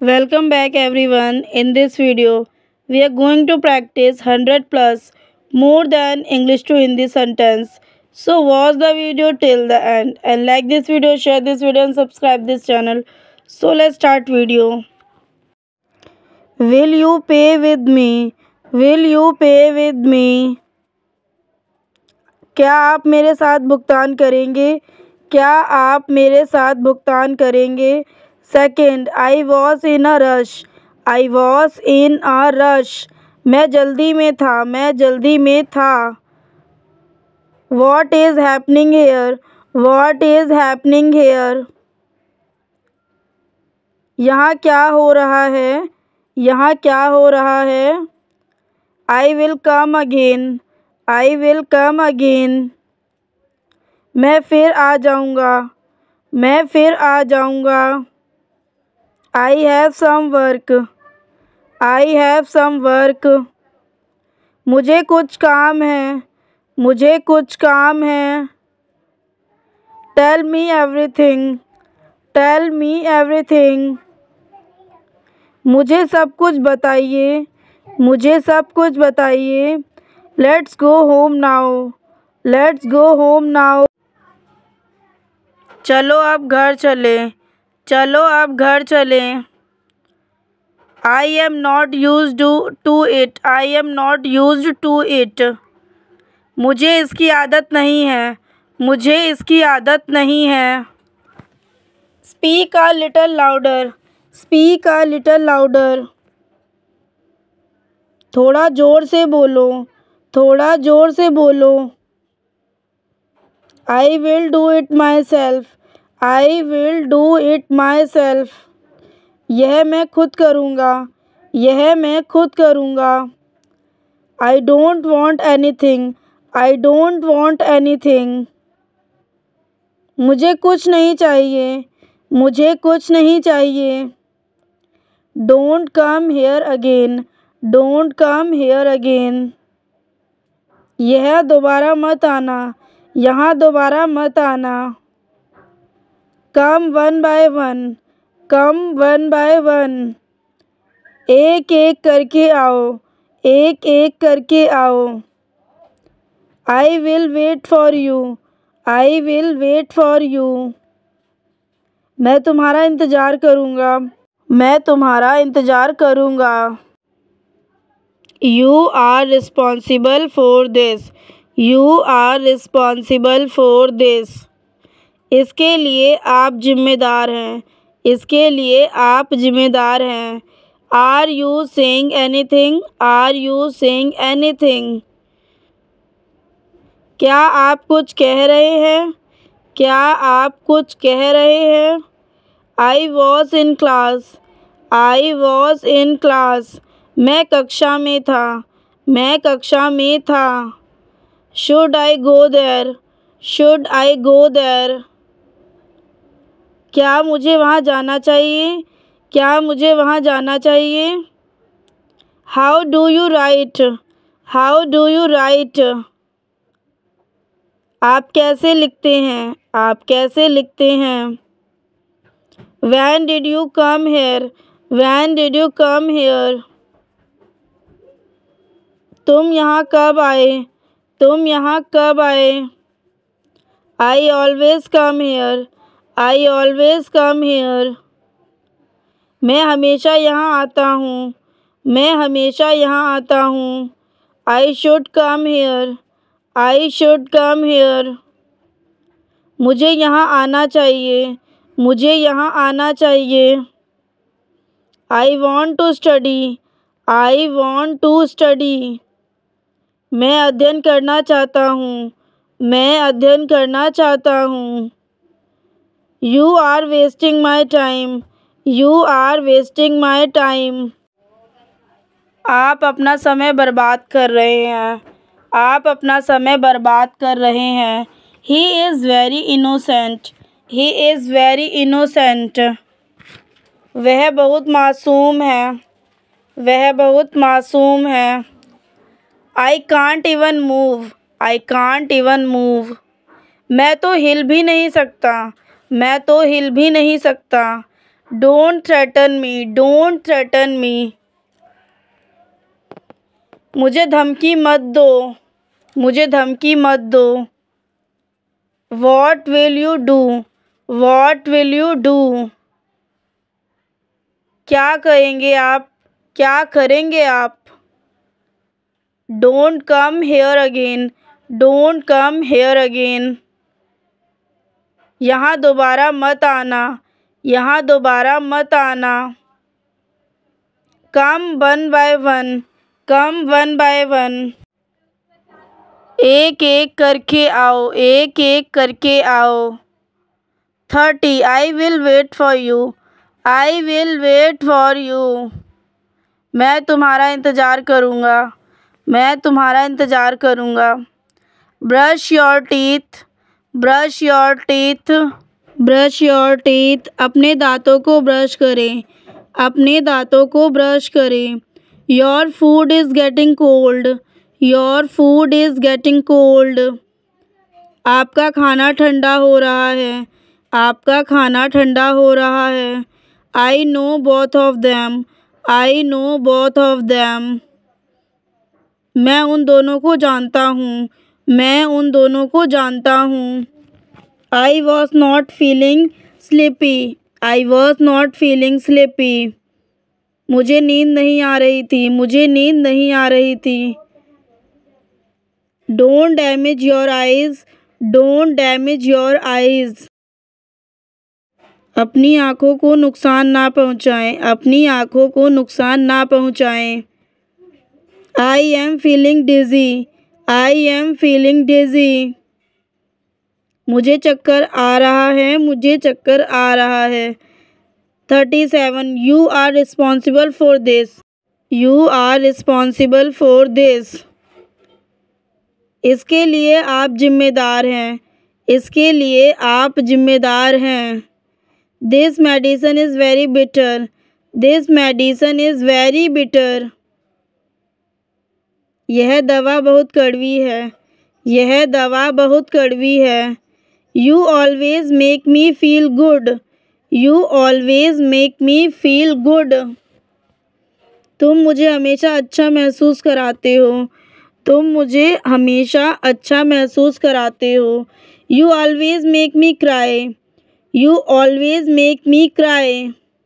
Welcome back everyone. In this video, we are going to practice 100 plus more than English to Hindi sentence. So watch the video till the end and like this video, share this video and subscribe this channel. So let's start video. Will you pay with me? Will you pay with me? क्या आप मेरे साथ भुगतान करेंगे? क्या आप मेरे साथ भुगतान करेंगे? Second, I was in a rush. I was in a rush. मैं जल्दी में था. मैं जल्दी में था. What is happening here? What is happening here? यहाँ क्या हो रहा है? यहाँ क्या हो रहा है? I will come again. I will come again. मैं फिर आ जाऊँगा. मैं फिर आ जाऊँगा. I have some work. I have some work. मुझे कुछ काम है. मुझे कुछ काम है. Tell me everything. Tell me everything. मुझे सब कुछ बताइए. मुझे सब कुछ बताइए. Let's go home now. Let's go home now. चलो अब घर चलें. चलो अब घर चलें. I am not used to it. I am not used to it. मुझे इसकी आदत नहीं है. मुझे इसकी आदत नहीं है. Speak a little louder. Speak a little louder. थोड़ा ज़ोर से बोलो. थोड़ा ज़ोर से बोलो. I will do it myself. I will do it myself. यह मैं खुद करूँगा. यह मैं खुद करूँगा. I don't want anything. I don't want anything. मुझे कुछ नहीं चाहिए. मुझे कुछ नहीं चाहिए. Don't come here again. Don't come here again. यह दोबारा मत आना. यहाँ दोबारा मत आना. Come one by one. Come one by one. एक एक करके आओ. एक एक करके आओ. I will wait for you. I will wait for you. मैं तुम्हारा इंतज़ार करूँगा. मैं तुम्हारा इंतज़ार करूँगा. You are responsible for this. You are responsible for this. इसके लिए आप जिम्मेदार हैं. इसके लिए आप जिम्मेदार हैं. Are you saying anything? Are you saying anything? क्या आप कुछ कह रहे हैं? क्या आप कुछ कह रहे हैं? I was in class. I was in class. मैं कक्षा में था. मैं कक्षा में था. Should I go there? Should I go there? क्या मुझे वहाँ जाना चाहिए? क्या मुझे वहाँ जाना चाहिए? How do you write? How do you write? आप कैसे लिखते हैं? आप कैसे लिखते हैं? When did you come here? When did you come here? तुम यहाँ कब आए? तुम यहाँ कब आए? I always come here. I always come here. मैं हमेशा यहाँ आता हूँ. मैं हमेशा यहाँ आता हूँ. I should come here. I should come here. मुझे यहाँ आना चाहिए. मुझे यहाँ आना चाहिए. I want to study. I want to study. मैं अध्ययन करना चाहता हूँ. मैं अध्ययन करना चाहता हूँ. You are wasting my time. You are wasting my time. आप अपना समय बर्बाद कर रहे हैं. आप अपना समय बर्बाद कर रहे हैं. He is very innocent. He is very innocent. वह बहुत मासूम है. वह बहुत मासूम है. I can't even move. I can't even move. मैं तो हिल भी नहीं सकता. मैं तो हिल भी नहीं सकता. Don't threaten me, don't threaten me. मुझे धमकी मत दो, मुझे धमकी मत दो। What will you do? What will you do? क्या करेंगे आप, क्या करेंगे आप। Don't come here again, don't come here again। यहाँ दोबारा मत आना, यहाँ दोबारा मत आना। Come one by one, come one by one। एक एक करके आओ, एक एक करके आओ। 30 I will wait for you, I will wait for you। मैं तुम्हारा इंतज़ार करूँगा, मैं तुम्हारा इंतज़ार करूँगा। Brush your teeth, brush your teeth, brush your teeth. अपने दांतों को ब्रश करें, अपने दांतों को ब्रश करें। Your food is getting cold, your food is getting cold. आपका खाना ठंडा हो रहा है, आपका खाना ठंडा हो रहा है। I know both of them, I know both of them. मैं उन दोनों को जानता हूँ, मैं उन दोनों को जानता हूँ। I was not feeling sleepy, I was not feeling sleepy. मुझे नींद नहीं आ रही थी, मुझे नींद नहीं आ रही थी। Don't damage your eyes, don't damage your eyes. अपनी आँखों को नुकसान ना पहुँचाएं, अपनी आँखों को नुकसान ना पहुँचाएं। I am feeling dizzy, I am feeling dizzy. मुझे चक्कर आ रहा है, मुझे चक्कर आ रहा है। 37 you are responsible for this, you are responsible for this. इसके लिए आप जिम्मेदार हैं, इसके लिए आप जिम्मेदार हैं। This medicine is very bitter, this medicine is very bitter. यह दवा बहुत कड़वी है, यह दवा बहुत कड़वी है। You always make me feel good, you always make me feel good. तुम मुझे हमेशा अच्छा महसूस कराते हो, तुम मुझे हमेशा अच्छा महसूस कराते हो। You always make me cry, you always make me cry.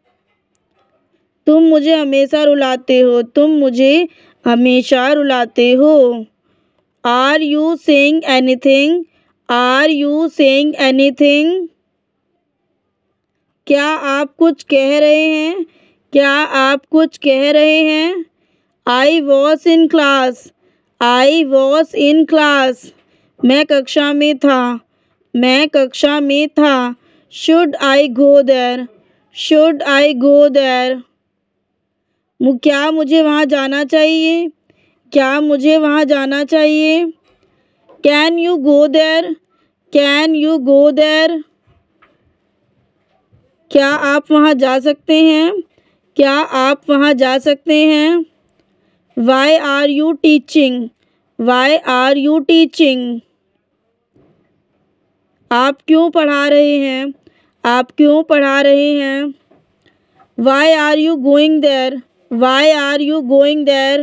तुम मुझे हमेशा रुलाते हो, तुम मुझे हमेशा रुलाते हो। Are you saying anything, are you saying anything. क्या आप कुछ कह रहे हैं, क्या आप कुछ कह रहे हैं। I was in class, I was in class. मैं कक्षा में था, मैं कक्षा में था। Should I go there, should I go there. क्या मुझे वहाँ जाना चाहिए, क्या मुझे वहाँ जाना चाहिए। Can you go there, can you go there. क्या आप वहाँ जा सकते हैं, क्या आप वहाँ जा सकते हैं। Why are you teaching, why are you teaching. आप क्यों पढ़ा रहे हैं, आप क्यों पढ़ा रहे हैं। Why are you going there, why are you going there.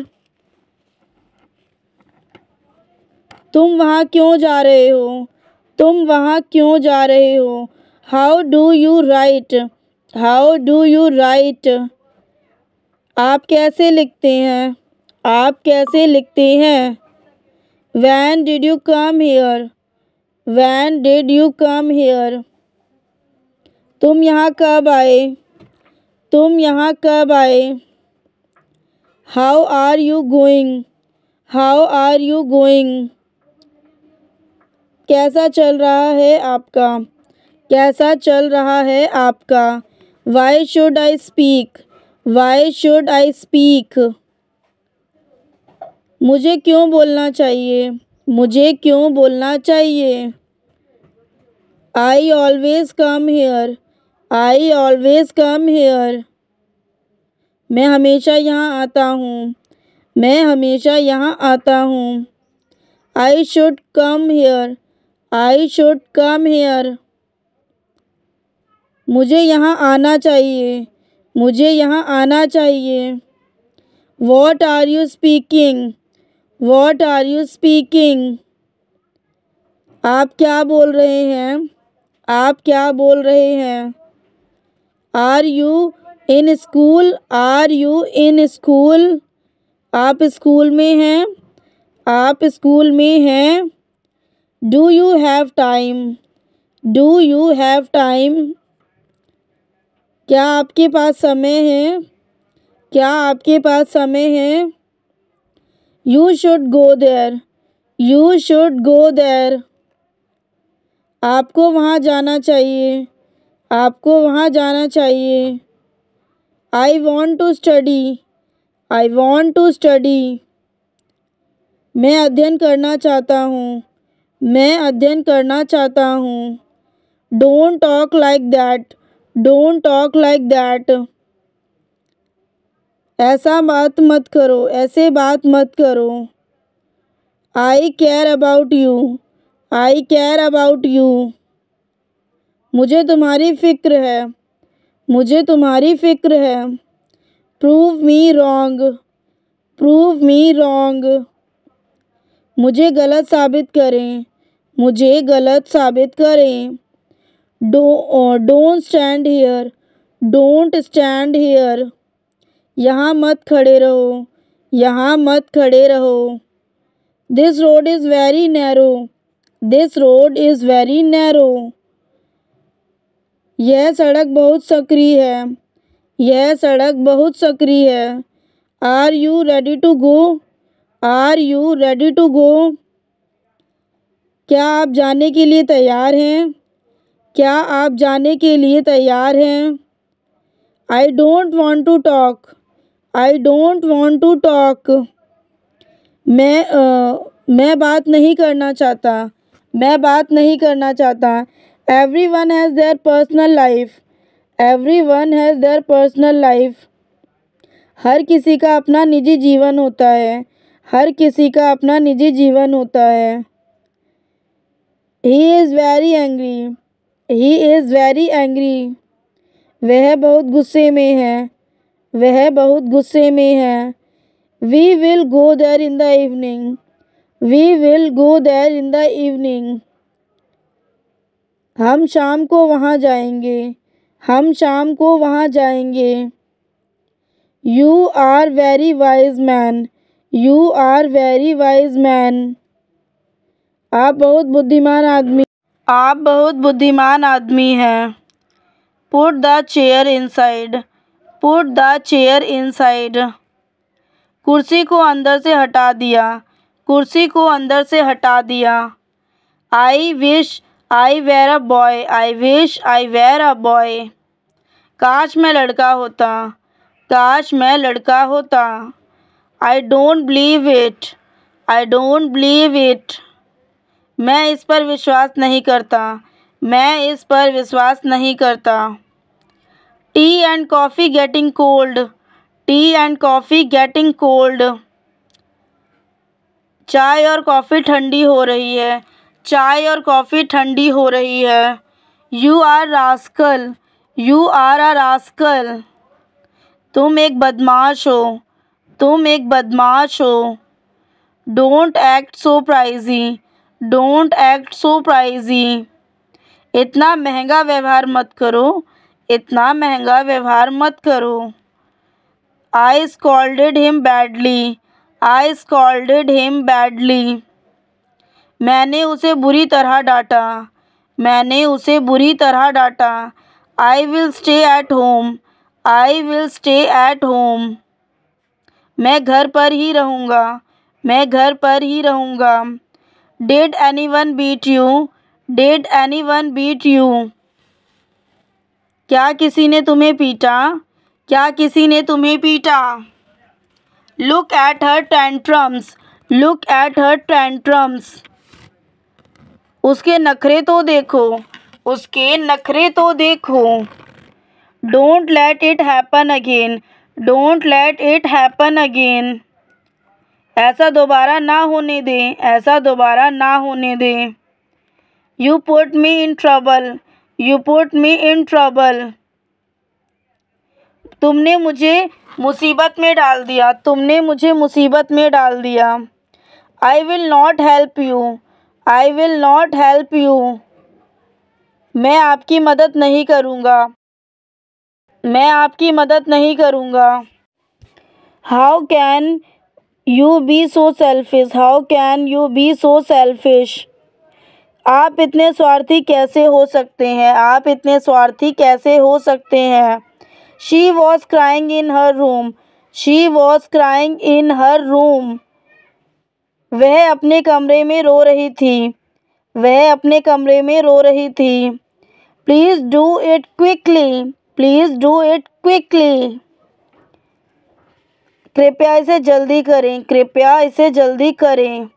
तुम वहाँ क्यों जा रहे हो, तुम वहाँ क्यों जा रहे हो। How do you write, how do you write. आप कैसे लिखते हैं, आप कैसे लिखते हैं। When did you come here, when did you come here। तुम यहाँ कब आए, तुम यहाँ कब आए। How are you going, how are you going। कैसा चल रहा है आपका, कैसा चल रहा है आपका। Why should I speak, why should I speak। मुझे क्यों बोलना चाहिए, मुझे क्यों बोलना चाहिए। I always come here, I always come here. मैं हमेशा यहाँ आता हूँ, मैं हमेशा यहाँ आता हूँ। I should come here, I should come here. मुझे यहाँ आना चाहिए, मुझे यहाँ आना चाहिए। What are you speaking? What are you speaking? आप क्या बोल रहे हैं? आप क्या बोल रहे हैं? Are you in school? Are you in school? आप स्कूल में हैं? आप स्कूल में हैं? Do you have time? Do you have time? क्या आपके पास समय है? क्या आपके पास समय है? You should go there. You should go there. आपको वहाँ जाना चाहिए, आपको वहाँ जाना चाहिए। I want to study. I want to study. मैं अध्ययन करना चाहता हूँ, मैं अध्ययन करना चाहता हूँ। Don't talk like that. Don't talk like that. ऐसा बात मत करो, ऐसे बात मत करो। I care about you. I care about you. मुझे तुम्हारी फ़िक्र है, मुझे तुम्हारी फ़िक्र है। Prove me wrong. Prove me wrong. मुझे गलत साबित करें, मुझे गलत साबित करें। Don't stand here. Don't stand here. यहाँ मत खड़े रहो, यहाँ मत खड़े रहो। This road is very narrow. This road is very narrow. यह सड़क बहुत सकरी है, यह सड़क बहुत सकरी है। Are you ready to go? Are you ready to go? क्या आप जाने के लिए तैयार हैं? क्या आप जाने के लिए तैयार हैं? I don't want to talk. I don't want to talk. मैं बात नहीं करना चाहता, मैं बात नहीं करना चाहता। Everyone has their personal life. Everyone has their personal life. हर किसी का अपना निजी जीवन होता है, हर किसी का अपना निजी जीवन होता है। He is very angry. He is very angry. वह बहुत गुस्से में है, वह बहुत गुस्से में है। We will go there in the evening. We will go there in the evening. हम शाम को वहाँ जाएंगे, हम शाम को वहाँ जाएंगे। You are very wise man. You are very wise man. आप बहुत बुद्धिमान आदमी, आप बहुत बुद्धिमान आदमी हैं। Put the chair inside. Put the chair inside. कुर्सी को अंदर से हटा दिया, कुर्सी को अंदर से हटा दिया। I wish I were a boy. I wish I were a boy. काश मैं लड़का होता, काश मैं लड़का होता। I don't believe it. I don't believe it. मैं इस पर विश्वास नहीं करता, मैं इस पर विश्वास नहीं करता। Tea and coffee getting cold. Tea and coffee getting cold. चाय और कॉफ़ी ठंडी हो रही है, चाय और कॉफ़ी ठंडी हो रही है। You are rascal. You are a rascal. तुम एक बदमाश हो, तुम एक बदमाश हो। Don't act so pricey. Don't act so pricey. इतना महंगा व्यवहार मत करो, इतना महंगा व्यवहार मत करो। I scolded him badly. I scolded him badly. मैंने उसे बुरी तरह डांटा, मैंने उसे बुरी तरह डांटा। I will stay at home. I will stay at home. मैं घर पर ही रहूँगा, मैं घर पर ही रहूँगा। Did anyone beat you? Did anyone beat you? क्या किसी ने तुम्हें पीटा? क्या किसी ने तुम्हें पीटा? Look at her tantrums. Look at her tantrums. उसके नखरे तो देखो, उसके नखरे तो देखो। Don't let it happen again. Don't let it happen again. ऐसा दोबारा ना होने दे, ऐसा दोबारा ना होने दे। You put me in trouble. You put me in trouble. तुमने मुझे मुसीबत में डाल दिया, तुमने मुझे मुसीबत में डाल दिया। I will not help you, I will not help you. मैं आपकी मदद नहीं करूँगा, मैं आपकी मदद नहीं करूँगा। How can you be so selfish, how can you be so selfish. आप इतने स्वार्थी कैसे हो सकते हैं, आप इतने स्वार्थी कैसे हो सकते हैं। She was crying in her room, she was crying in her room. वह अपने कमरे में रो रही थी, वह अपने कमरे में रो रही थी। Please do it quickly, please do it quickly. कृपया इसे जल्दी करें, कृपया इसे जल्दी करें।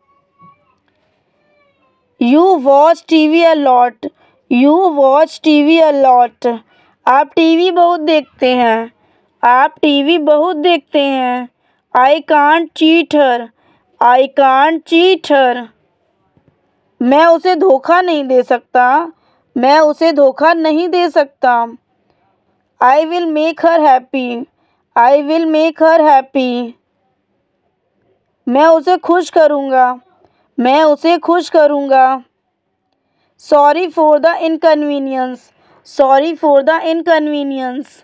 You watch TV a lot, you watch TV a lot। आप टीवी बहुत देखते हैं, आप टीवी बहुत देखते हैं। I can't cheat her, I can't cheat her। मैं उसे धोखा नहीं दे सकता, मैं उसे धोखा नहीं दे सकता। I will make her happy, I will make her happy। मैं उसे खुश करूँगा, मैं उसे खुश करूँगा। Sorry for the inconvenience, sorry for the inconvenience.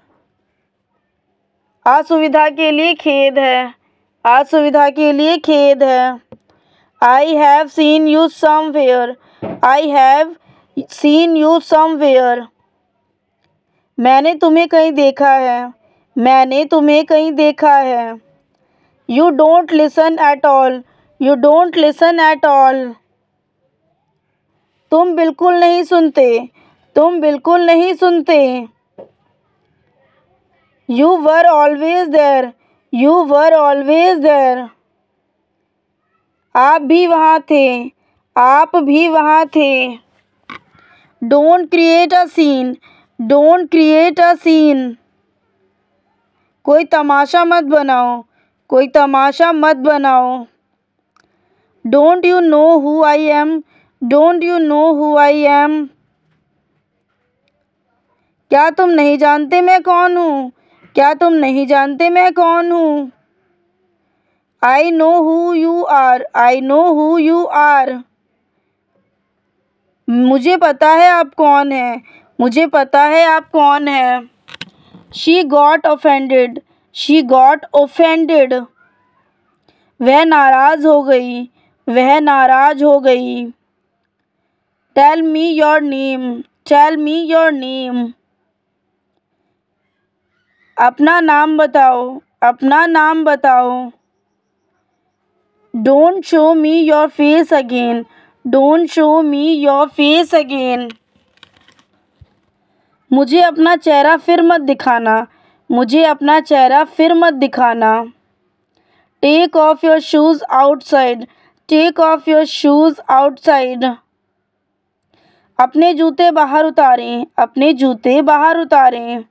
असुविधा के लिए खेद है, असुविधा के लिए खेद है। I have seen you somewhere, I have seen you somewhere. मैंने तुम्हें कहीं देखा है, मैंने तुम्हें कहीं देखा है। You don't listen at all, you don't listen at all. तुम बिल्कुल नहीं सुनते, तुम बिल्कुल नहीं सुनते। You were always there, you were always there. आप भी वहाँ थे, आप भी वहाँ थे। Don't create a scene, don't create a scene. कोई तमाशा मत बनाओ, कोई तमाशा मत बनाओ। Don't you know who I am, don't you know who I am. क्या तुम नहीं जानते मैं कौन हूँ, क्या तुम नहीं जानते मैं कौन हूँ। I know who you are, I know who you are. मुझे पता है आप कौन हैं, मुझे पता है आप कौन हैं। She got offended, she got offended. वह नाराज़ हो गई, वह नाराज़ हो गई। Tell me your name, tell me your name. अपना नाम बताओ, अपना नाम बताओ। Don't show me your face again, don't show me your face again. मुझे अपना चेहरा फिर मत दिखाना, मुझे अपना चेहरा फिर मत दिखाना। Take off your shoes outside, take off your shoes outside. अपने जूते बाहर उतारें, अपने जूते बाहर उतारें।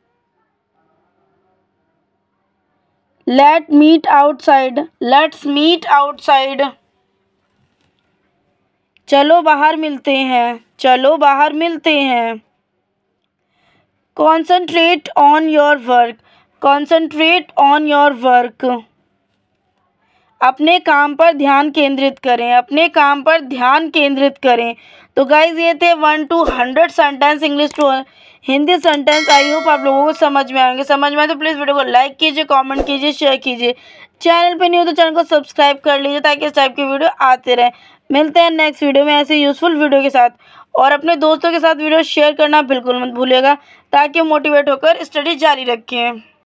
Let meet outside, let's meet outside. चलो बाहर मिलते हैं, चलो बाहर मिलते हैं। Concentrate on your work, concentrate on your work. अपने काम पर ध्यान केंद्रित करें, अपने काम पर ध्यान केंद्रित करें। तो गाइज ये थे 1 to 100 sentence English to Hindi sentence. I hope आप लोगों को समझ में आएंगे। समझ में आए तो प्लीज़ वीडियो को लाइक कीजिए, कमेंट कीजिए, शेयर कीजिए। चैनल पे नहीं हो तो चैनल को सब्सक्राइब कर लीजिए ताकि इस टाइप की वीडियो आते रहें। मिलते हैं नेक्स्ट वीडियो में ऐसे यूजफुल वीडियो के साथ। और अपने दोस्तों के साथ वीडियो शेयर करना बिल्कुल मत भूलिएगा ताकि मोटिवेट होकर स्टडी जारी रखें।